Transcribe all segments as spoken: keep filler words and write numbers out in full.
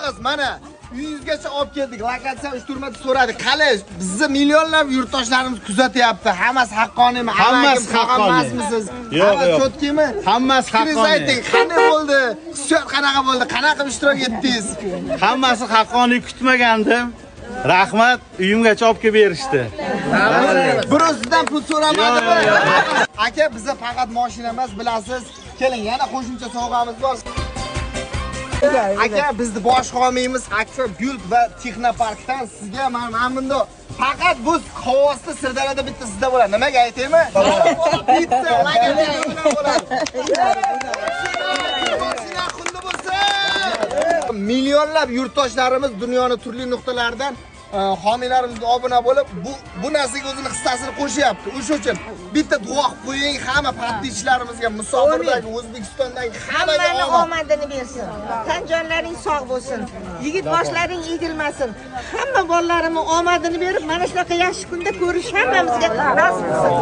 og'iz mana uyingizgacha olib keldik. Lokatsiya uyushtirmada so'radi. Qani bizni millionlab yurtdoshlarimiz kuzatyapti. Hammasi haqqoniymi? Hammasi haqqonimisiz? Yo'q, yo'q. Cho'tkimi? Hammasi haqqoniy. Qanday bo'ldi? Hissiyot qanaqa bo'ldi? Qanaqa ishtirok etdingiz? Hammasi haqqoniy, kutmagandim. Rahmat, uyimgacha olib kelib berishdi. Birozdan pul so'ramadimi? Aka, bizda faqat mashina emas, bilasiz. Keling, yana qo'shimcha sovg'amiz bor. Aka, bizni bosh homiyimiz Akfa Guld va Texnoparkdan sizga mana bunda faqat bu xovosda Sirdaryoda bitta sizda bo'ladi. Nimaga aytaymi? Bitta lagani bo'ladi. Mashina xulli bo'lsa. Millionlab yurtdoshlarimiz dunyoning turli nuqtalaridan homiylarimizga obuna bo'lib, bu bu narsaga o'zining hissasini qo'shyapti. O'sha uchun bitta duo qilib qo'ying, hamma partiychilarimizga, musofirdagi O'zbekistondagi hammaga omadini bersin. Tan jonlaring sog' bo'lsin. Yigit boshlaring egilmasin. Hamma bolalarimning omadini berib, mana shunaqa yaxshi kunda ko'rish hammamizga nasib qilsin.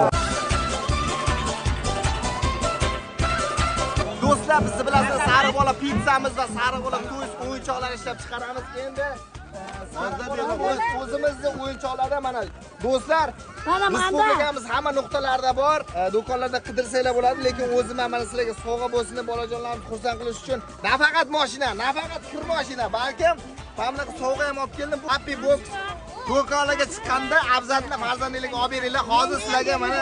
Do'stlar, biz bilan sariq bola pizzamiz va sariq bola to'y o'yinchoqlar ishlab chiqaramiz. Endi o'zimizni o'yinchoqlarda mana do'stlar, respublikamiz hamma nuqtalarda bor. Do'konlarda qidirsanglar bo'ladi, lekin o'zim mana sizlarga sovg'a bo'lsin deb bolajonlarni xursand qilish uchun nafaqat mashina, nafaqat kir mashina, balkim mana sovg'a ham olib keldim. Happy Box do'konlarga chiqqanda Abzatni farzandlikka olib beringlar. Hozir sizlarga mana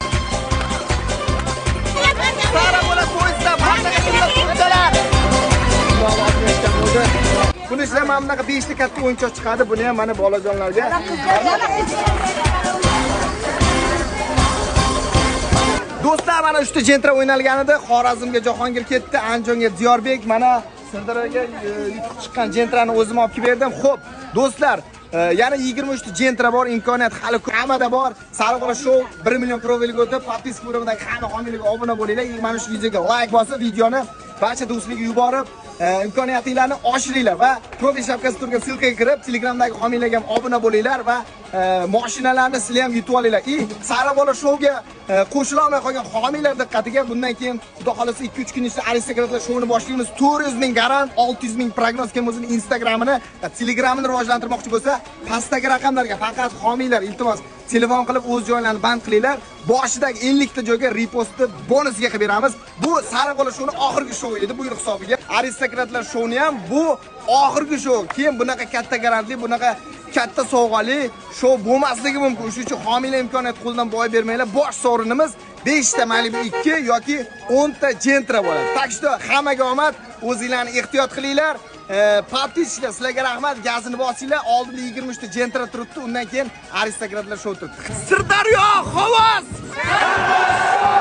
sariq bola to'yda farzandliklar buni ishlar mana bunaqa besh ta katta o'yinchoq chiqadi. Buni ham mana bolajonlarga. Do'stlar, mana uchta jentra o'ynalganida Xorazmga Jahongir ketdi, Andijonga Diyorbek, mana Sirdaryoga yutuq chiqqan jentrani o'zim olib kelib berdim. Xo'p, do'stlar, yana yigirma uchta jentra bor, imkoniyat hali hammada bor. Sariq bola show bir million profiling o'tib, podpiska bo'limidagi hamma homiylarga obuna bo'linglar. Mana shu videoga like bosib, videoni barcha do'stlarga yuborib, imkoniyatinglarni oshiringlar va profil shapkasi turgan silkaga kirib, Telegramdagi homiylarga ham obuna bo'linglar va mashinalarni sizlar ham yutib olinglar. I sariq bola showga qo'shila olmay qolgan homiylar diqqatiga, bundan keyin xudo xolasa ikki uch kun ichida aristokratlar showini boshlaymiz. to'rt yuz ming garant, olti yuz ming prognoz. Kim o'zining Instagramini, Telegramini rivojlantirmoqchi bo'lsa, pastdagi raqamlarga faqat homiylar iltimos telefon qilib o'z joylarini band qilinglar. Boshidagi ellik ta joyga repostni bonusga qilib beramiz. Bu sariq bola showni oxirgi show edi, buyruq hisobiga. Aristokratlar showni ham bu oxirgi show. Keyin bunaqa katta garantli, bunaqa katta sovg'ali show bo'lmasligi mumkin. Shuning uchun homiylar imkoniyat qo'ldan boy bermanglar. Bosh sovrinimiz besh ta Malibu ikki yoki o'n ta jentra bo'ladi. Tak что hammaga omad, o'zinglarni ehtiyot qilinglar. Partiychilar, sizlarga rahmat, gazini bosinglar. Oldinda yigirma uchta jentra turibdi, undan keyin aristokratlar show turibdi. Sirdaryo, Xovos!